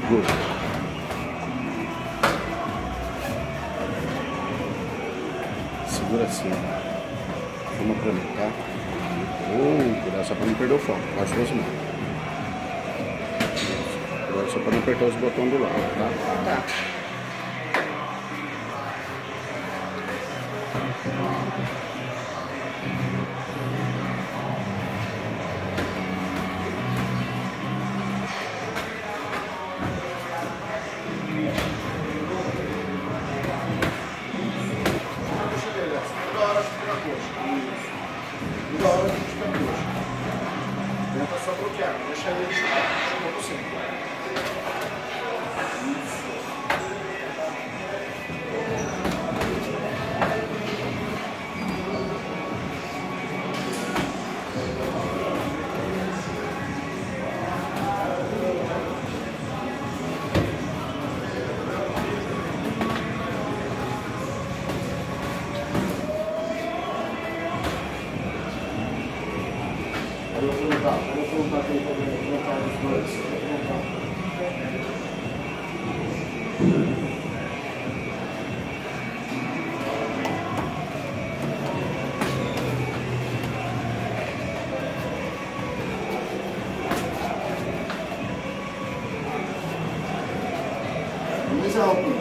Go. Segura assim. Toma pra mim, tá? Cuidado só pra não perder o foco. Baixa as mãos. Cuidado só pra não apertar os botões do lado, tá? Tá. Toda hora a gente fica coxa. Tenta só bloquear, deixa ele chamar você. Vou colocar aquele problema, vou colocar os dois. Vamos alto.